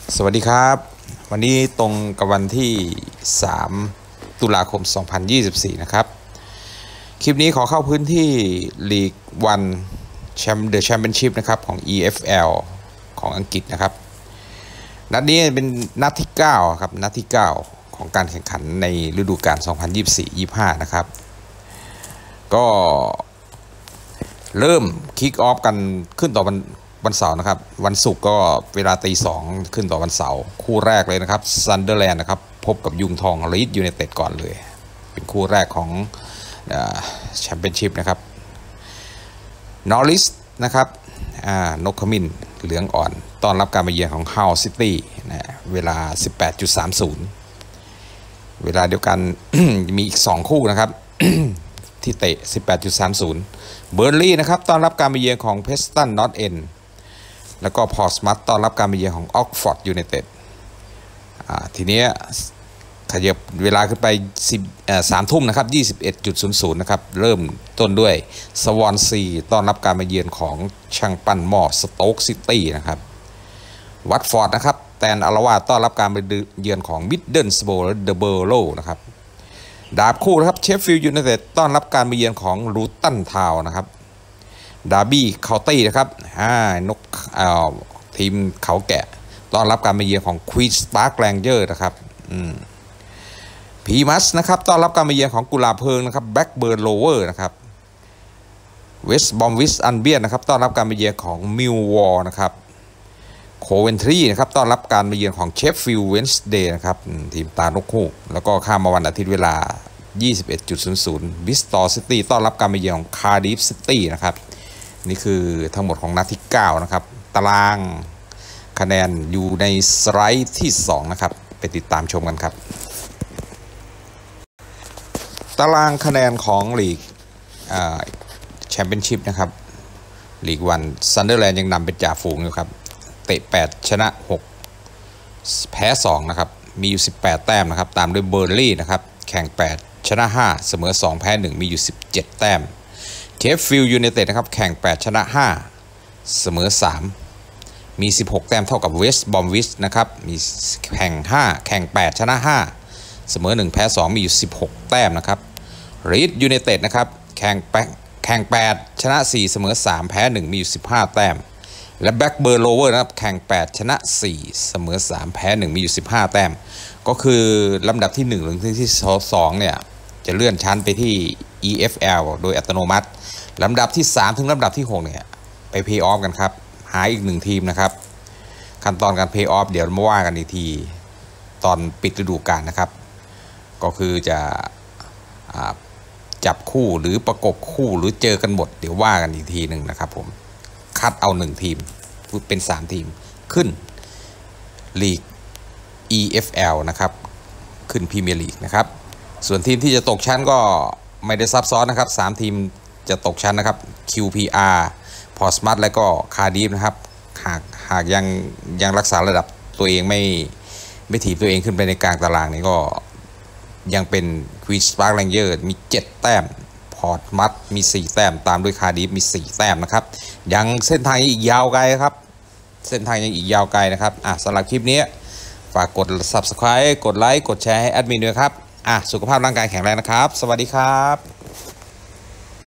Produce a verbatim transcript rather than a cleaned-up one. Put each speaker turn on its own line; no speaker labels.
สวัสดีครับวันนี้ตรงกับวันที่สามตุลาคมสองพันยี่สิบสี่นะครับคลิปนี้ขอเข้าพื้นที่ลีกวันแชมป์เดอะแชมเปี้ยนชิพนะครับของ อี เอฟ แอล ของอังกฤษนะครับนัดนี้เป็นนัดที่เก้าครับนัดที่เก้าของการแข่งขันในฤดูกาลสองพันยี่สิบสี่ ยี่สิบห้านะครับก็เริ่มคิกออฟกันขึ้นต่อวันวันเสาร์นะครับวันศุกร์ก็เวลาตีสองขึ้นต่อวันเสาร์คู่แรกเลยนะครับซันเดอร์แลนด์นะครับพบกับยุงทองลีดยูไนเต็ดก่อนเลยเป็นคู่แรกของแชมเปี้ยนชิพนะครับนอริสนะครับนกขมิ้นเหลืองอ่อนต้อนรับการมาเยือนของฮาวซิตี้นะเวลา สิบแปดนาฬิกาสามสิบ เวลาเดียวกัน มีอีกสองคู่นะครับ ที่เตะ สิบแปดนาฬิกาสามสิบ เบอร์นลีย์นะครับต้อนรับการมาเยือนของเพสตันนอตเอ็นแล้วก็พอร์ตสมัธต้อนรับการมาเยือนของออกฟอร์ดยูไนเต็ดทีนี้ขยับเวลาขึ้นไปสามทุ่มนะครับ ยี่สิบเอ็ดนาฬิกานะครับเริ่มต้นด้วยสวอนซีต้อนรับการมาเยือนของช่างปั้นหม้อสโต๊กซิตี้นะครับวัตฟอร์ดนะครับแตนอลาวาต้อนรับการมาเยือนของมิดเดิลสโบและเดอะเบอร์โลนะครับดาบคู่นะครับเชฟฟิลด์ยูไนเต็ดต้อนรับการมาเยือนของลูตันทาวน์นะครับดาร์บี้เคาน์ตี้นะครับนกทีมเขาแกะต้อนรับการมาเยือนของควีนส์พาร์คแรนเจอร์นะครับพีมัสนะครับต้อนรับการมาเยือนของกุหลาบเพลิงนะครับแบ็กเบิร์นโลเวอร์นะครับเวสต์บอมวิชอันเบียนนะครับต้อนรับการมาเยือนของมิลวอร์นะครับโคเวนทรีนะครับต้อนรับการมาเยือนของเชฟฟิลด์เวนส์เดย์นะครับทีมตานกฮูกแล้วก็ข้ามมาวันอาทิตย์เวลา ยี่สิบเอ็ดนาฬิกาบิสตอร์ซิตี้ต้อนรับการมาเยือนของคาร์ดิฟซิตี้นะครับนี่คือทั้งหมดของนัดที่เก้านะครับตารางคะแนนอยู่ในสไลด์ที่สองนะครับไปติดตามชมกันครับตารางคะแนนของลีกแชมเปี้ยนชิพนะครับลีกวันซันเดอร์แลนด์ยังนำเป็นจ่าฝูงอยู่ครับเตะแปดชนะหกแพ้สองนะครับมีอยู่สิบแปดแต้มนะครับตามด้วยเบอร์นลีย์นะครับแข่งแปดชนะห้าเสมอสองแพ้หนึ่งมีอยู่สิบเจ็ดแต้มเชฟฟิลด์ยูไนเต็ดนะครับแข่งแปดชนะห้าเสมอสามมีสิบหกแต้มเท่ากับเวสต์บอมวิชนะครับมีแข่งห้าแข่งแปดชนะห้าเสมอหนึ่งแพ้สองมีอยู่สิบหกแต้มนะครับลีดยูไนเต็ดนะครับแข่งแปดแข่งแปดชนะสี่เสมอสามแพ้หนึ่งมีอยู่สิบห้าแต้มและแบ็กเบิร์นโลเวอร์นะครับแข่งแปดชนะสี่เสมอสามแพ้หนึ่งมีอยู่สิบห้าแต้มก็คือลำดับที่หนึ่งหรือที่สองเนี่ยจะเลื่อนชั้นไปที่ อี เอฟ แอล โดยอัตโนมัติลำดับที่สามถึงลำดับที่หกเนี่ยไปเพย์ออฟกันครับหาอีกหนึ่งทีมนะครับขั้นตอนการเพย์ออฟเดี๋ยวมาว่ากันอีกทีตอนปิดฤดูกาลนะครับก็คือจะจับคู่หรือประกบคู่หรือเจอกันหมดเดี๋ยวว่ากันอีกทีหนึ่งนะครับผมคัดเอาหนึ่งทีมเป็นสามทีมขึ้นลีก อี เอฟ แอล นะครับขึ้นพรีเมียร์ลีกนะครับส่วนทีมที่จะตกชั้นก็ไม่ได้ซับซ้อนนะครับสามทีมจะตกชั้นนะครับ คิว พี อาร์ พอร์ตสมัธและก็คาร์ดิฟนะครับหากหากยังยังรักษาระดับตัวเองไม่ไม่ถีบตัวเองขึ้นไปในกลางตารางนี้ก็ยังเป็นควีนส์พาร์คแรนเจอร์มีเจ็ดแต้มพอร์ตสมัธมีสี่แต้มตามด้วยคาร์ดิฟมีสี่แต้มนะครับยังเส้นทางอีกยาวไกลครับเส้นทางยังอีกยาวไกลนะครับอ่ะสำหรับคลิปนี้ฝากกด ซับสไครบ์ กดไลค์กดแชร์ให้แอดมินด้วยครับอ่ะสุขภาพร่างกายแข็งแรงนะครับสวัสดีครับ